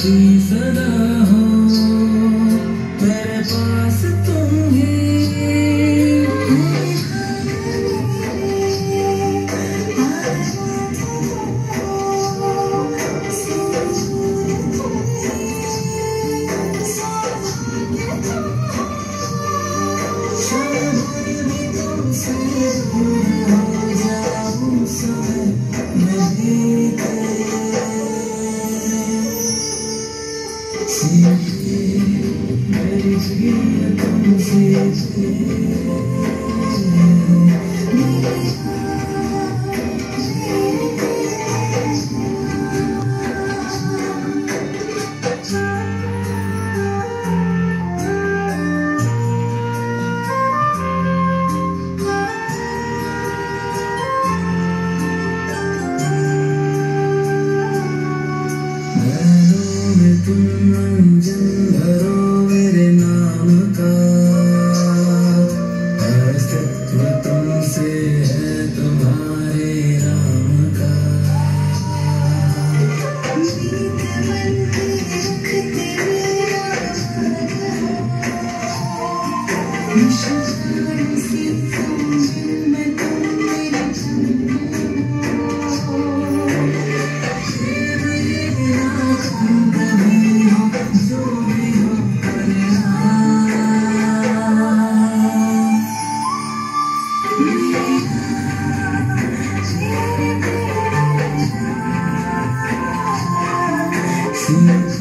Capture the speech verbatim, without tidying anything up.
की सदा हो मेरे पास तुम ही। मेरी जिंदगी तुमसे तुम मंजन भरो मेरे नाम का अस्तित्व तुमसे है तुम्हारे नाम का। See